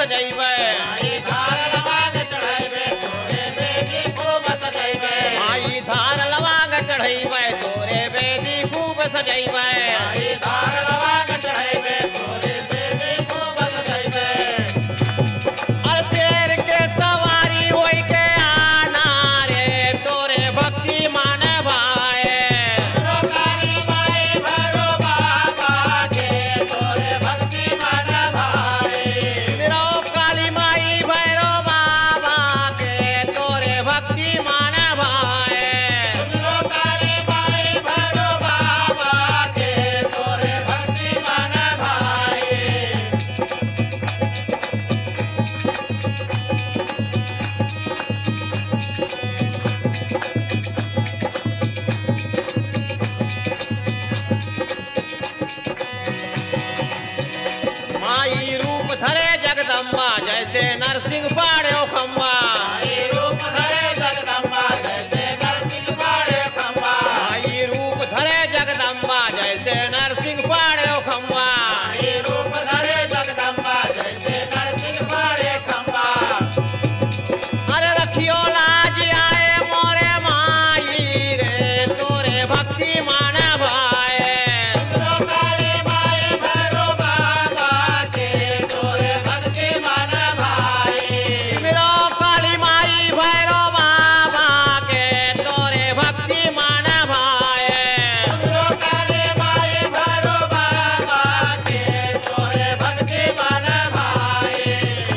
सजैबे माई धार लवाग चढ़ैबे तोरे बेदी खूब सजैबे माई धार लवाग चढ़ैबे तोरे बेदी खूब सजैबे माई धार लवाग चढ़ैबे तोरे बेदी खूब सजैबे और शेर के सवारी होई के आना रे तोरे भक्ति मान भाए काली माई भैरो बाबा के तोरे भक्ति मन भाए मेरा काली माई भैरो बाबा के तोरे भक्ति मान भाए काली माई भैरो बाबा के तोरे भक्ति मन भाए माई रूप धरे जगदम्बा जैसे नरसिंह पाड़े खम्बा माई रूप धरे जगदम्बा जैसे नरसिंह पाड़े खम्बा माई रूप धरे जगदम्बा जैसे नरसिंह पाड़े खम्बा माई रूप धरे जगदम्बा जैसे नरसिंह पाड़े खम्बा अरे रखियो लाज आए मोरे माई रे तोरे भक्ति मान भाए काली माई भैरो बाबा के तोरे भक्ति मन भाए मेरा काली माई भैरो बाबा के तोरे भक्ति मान भाए काली माई भैरो बाबा के तोरे भक्ति मन भाए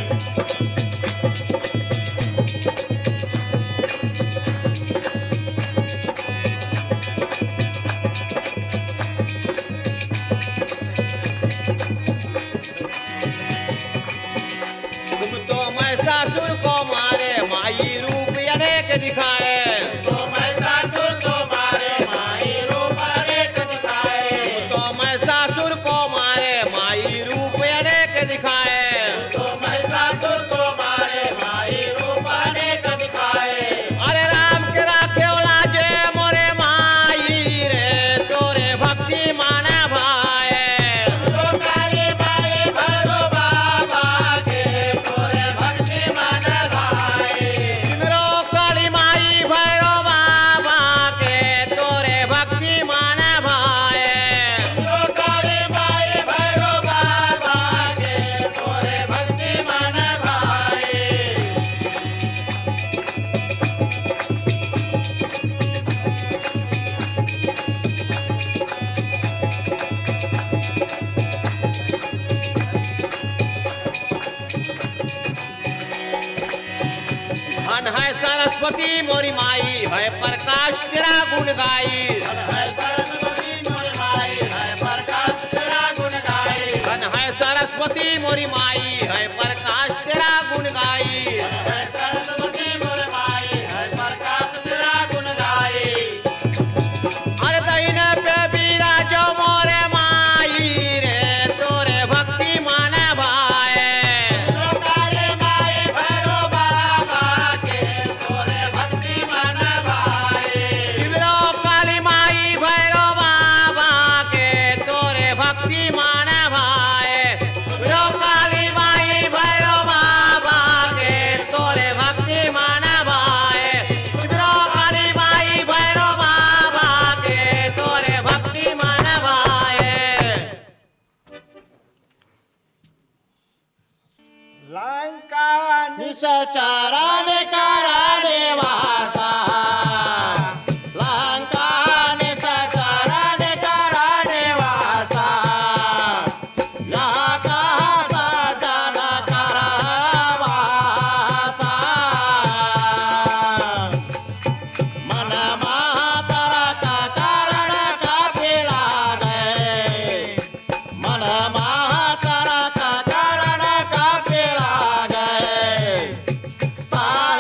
तुम तो महिषासुर को मारे माई रूप अनेक दिखाए तो महिषासुर को मारे माई रूप अनेक दिखाए तो महिषासुर को मारे माई रूप अनेक दिखाए तो महिषासुर को मारे माई रूप अनेक दिखाए अरे राम के राखे लाजे मोरे माई रे तोरे भक्ति मान भाए तो काली माई भैरो बाबा के तोरे भक्ति मन भाए सिमरो काली माई भैरो बाबा के तोरे भक्ति मान भाए तो काली माई भैरो बाबा के तोरे भक्ति मन भाए धन है सरस्वती मोरी माई है प्रकाश तेरा गुण गाई है सरस्वती मोर माई है प्रकाश तेरा गुण गाए धन है सरस्वती मोरी माई है प्रकाश तेरा गुण गाई है सरस्वती मोर माई है प्रकाश तेरा गुण गाए अरे दहीने पे विराजो मोरे माई रे तोरे भक्ति मान भाए तो काली माई भैरो बाबा के तोरे भक्ति मन भाए सिमरो काली माई भैरो बाबा के तोरे भक्ति मान भाए सिमरो काली माई भैरो बाबा के तोरे भक्ति मान भाए सिमरो काली माई भैरो बाबा के तोरे भक्ति मान भाए लंका निशाचरण कराने वासा लंका निशाचरण कराने वासा यहाँ कहाँ सजन करवासा मन मातर का करण कपिला गए मन मातर का करण कपिला गए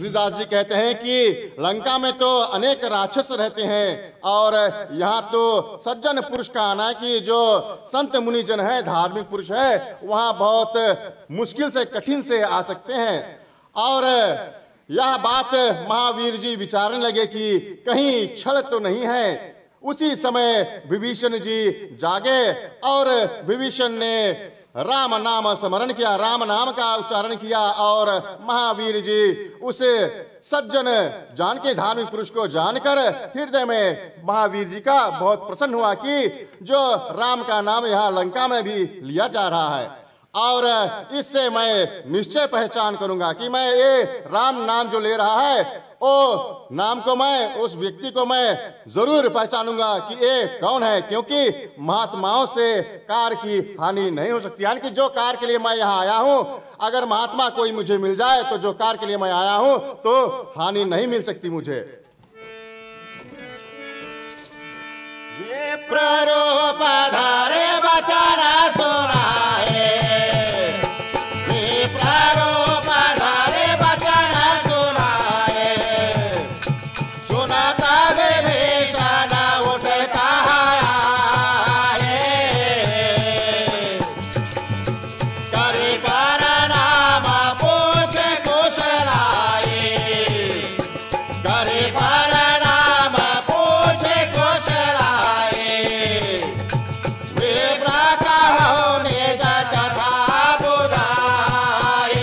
तुलसीदास जी कहते हैं कि लंका में तो अनेक राक्षस रहते हैं और यहाँ तो सज्जन पुरुष का आना है कि जो संत मुनिजन है, धार्मिक पुरुष है, वहाँ बहुत मुश्किल से, कठिन से आ सकते हैं। और यह बात महावीर जी विचारने लगे कि कहीं छल तो नहीं है। उसी समय विभीषण जी जागे और विभीषण ने राम नाम स्मरण किया, राम नाम का उच्चारण किया और महावीर जी उस सज्जन जान के, धार्मिक पुरुष को जानकर हृदय में महावीर जी का बहुत प्रसन्न हुआ कि जो राम का नाम यहाँ लंका में भी लिया जा रहा है और इससे मैं निश्चय पहचान करूंगा कि मैं ये राम नाम जो ले रहा है ओ नाम को मैं, उस व्यक्ति को मैं जरूर पहचानूंगा कि ये कौन है, क्योंकि महात्माओं से कार की हानि नहीं हो सकती। यानी कि जो कार के लिए मैं यहाँ आया हूँ, अगर महात्मा कोई मुझे मिल जाए तो जो कार के लिए मैं आया हूँ तो हानि नहीं मिल सकती मुझे। प्ररूप धारे वचन सुनाए, प्ररूप धारे वचन सुनाए, सुनता विभीषण उठता आए, करि प्रणाम पूछे कुशलाए, करि प्रणाम पूछे कुशलाए, विप्र कहो निज कथा बुझाए।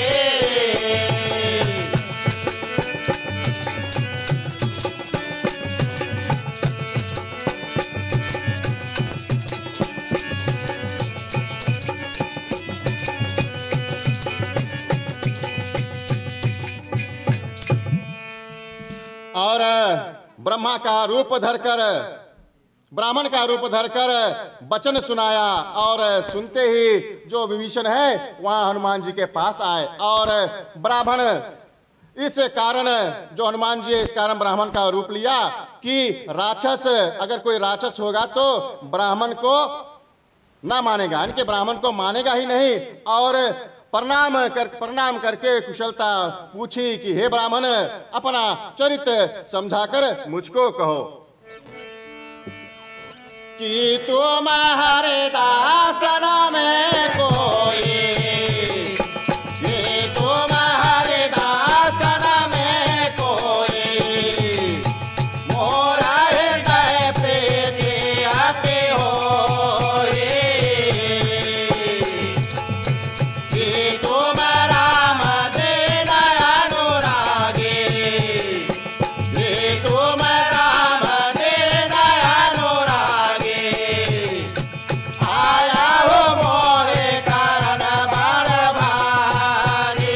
और ब्रह्मा का रूप धरकर, ब्राह्मण का रूप धरकर वचन सुनाया और सुनते ही जो विभीषण है वहां हनुमान जी के पास आए और ब्राह्मण इस कारण, जो हनुमान जी इस कारण ब्राह्मण का रूप लिया कि राक्षस, अगर कोई राक्षस होगा तो ब्राह्मण को ना मानेगा, यानी कि ब्राह्मण को मानेगा ही नहीं। और प्रणाम करके कुशलता पूछी कि हे ब्राह्मण, अपना चरित्र समझाकर मुझको कहो कि तुम्हारे दासन में कोई, कि तुम्हारे दासन में कोई, मोरा हृदय प्रीति अति होई, कि तुम राम दीन अनुरागी, कि तुम राम दीन अनुरागी, आया हो मोहे कारण बड़ भागी।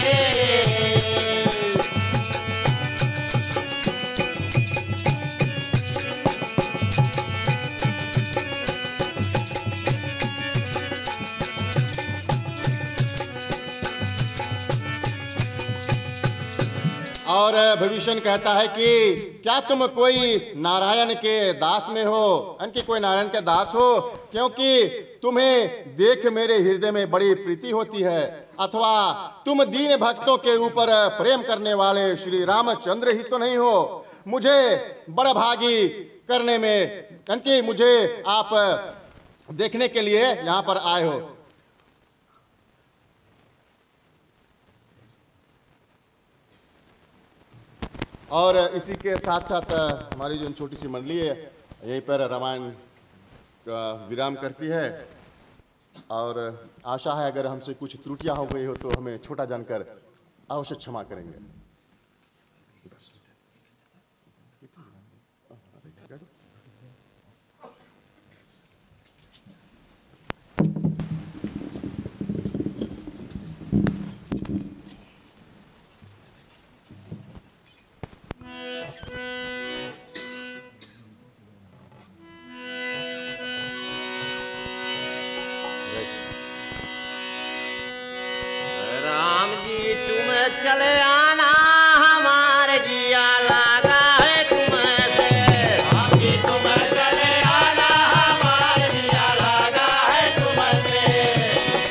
और विभीषण कहता है कि क्या तुम कोई नारायण के दास में हो, यानी कोई नारायण के दास हो, क्योंकि तुम्हें देख मेरे हृदय में बड़ी प्रीति होती है, अथवा तुम दीन भक्तों के ऊपर प्रेम करने वाले श्री रामचंद्र ही तो नहीं हो। मुझे बड़ा भागी करने में, यानी कि मुझे आप देखने के लिए यहाँ पर आए हो। और इसी के साथ साथ हमारी जो छोटी सी मंडली है यहीं पर रामायण का विराम करती है और आशा है अगर हमसे कुछ त्रुटियां हो गई हो तो हमें छोटा जानकर अवश्य क्षमा करेंगे। बस। राम जी तुम चले आना, हमारे जिया लगा है तुमसे। राम जी तुम चले आना, हमारे जिया लगा है तुमसे।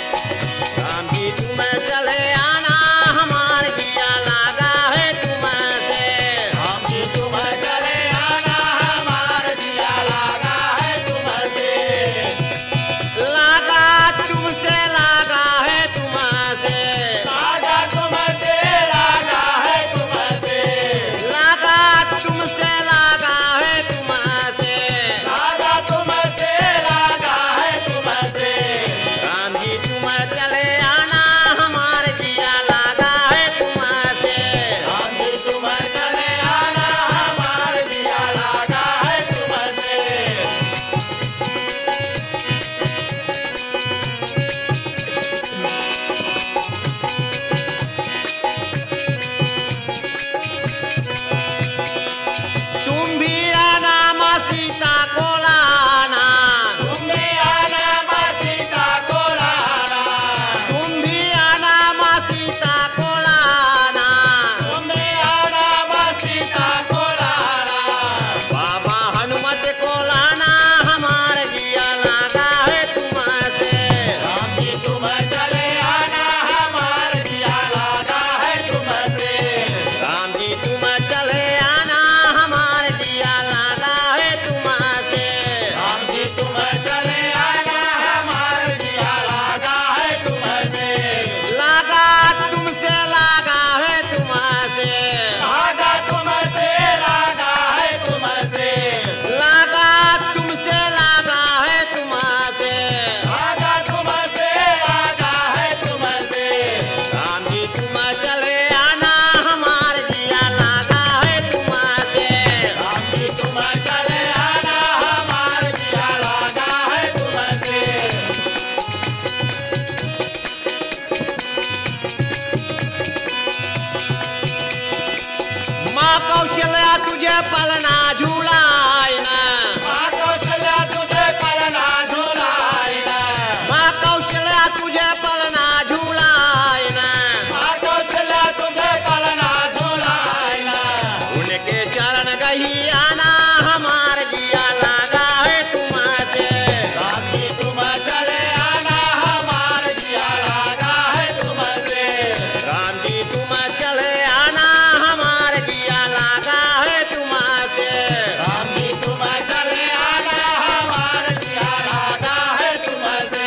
राम जी तुम चले आना, हमारे जिया लगा है तुमसे। तुझे पलना झूलाए ना, माँ कौशल्या तुझे पलना झूलाए ना, माँ कौशल्या तुझे पलना झूलाए ना, माँ कौशल्या तुझे पलना झूलाए ना। उनके चरण गही आना हमार जिया लागा है तुमसे। राम जी तुम चले आना हमार जिया लागा है तुमसे। राम जी तुम चले आना हमार जिया लागा है तुमसे। राम जी तुम चले आना हमार जिया लागा है तुमसे।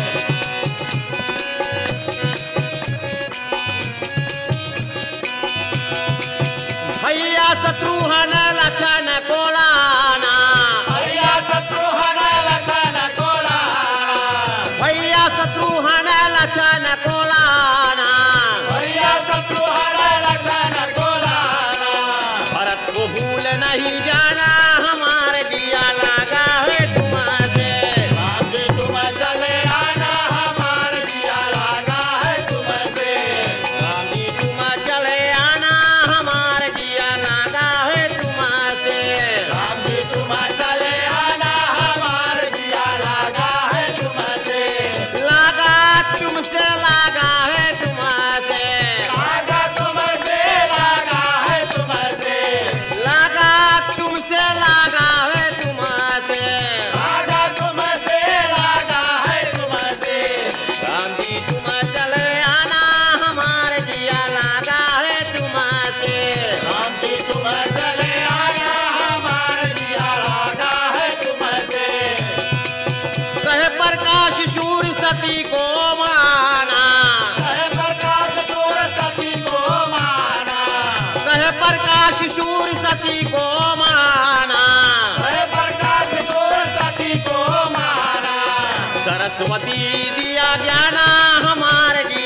भैया शत्रुघ्न लक्षण को लाना, भैया शत्रुघ्न लक्षण को लाना, भैया शत्रुघ्न लक्षण को लाना, भैया शत्रुघ्न लक्षण को लाना। भरत को भूल नहीं जाना हमार जिया लागा है तुमसे। राम जी तुम चले आना हमार जिया लागा है तुमसे। राम जी तुम चले आना हमार जिया लागा है तुमसे। राम जी तुम चले आना हमार जिया लागा है तुमसे। लागा तुमसे लागा है तुमसे। लागा तुमसे लागा है तुमसे। लागा तुमसे लागा है तुमसे। लागा तुमसे लागा है तुमसे। राम जी तुम चले आना हमार जिया लागा है तुमसे। राम जी तुम चले आना हमार जिया लागा है तुमसे। कहे प्रकाश शूर सती को माना, कहे प्रकाश सूर सती को माना, कहे प्रकाश शूर सती को माना। कहे प्रकाश सूर सती को माना। सरस्वती दिया ज्ञाना हमार जिया